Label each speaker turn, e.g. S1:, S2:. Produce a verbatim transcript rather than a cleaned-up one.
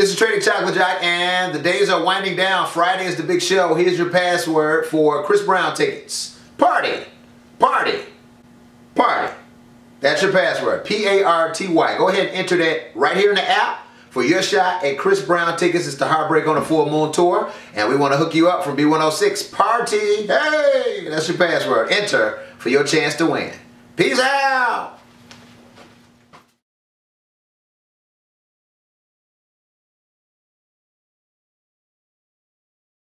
S1: This is Trey the Chocolate Jock, and the days are winding down. Friday is the big show. Here's your password for Chris Brown tickets. Party, party, party. That's your password, P A R T Y. Go ahead and enter that right here in the app for your shot at Chris Brown tickets. It's the Heartbreak on the Full Moon Tour, and we want to hook you up from B one oh six. Party, hey, that's your password. Enter for your chance to win. Peace out.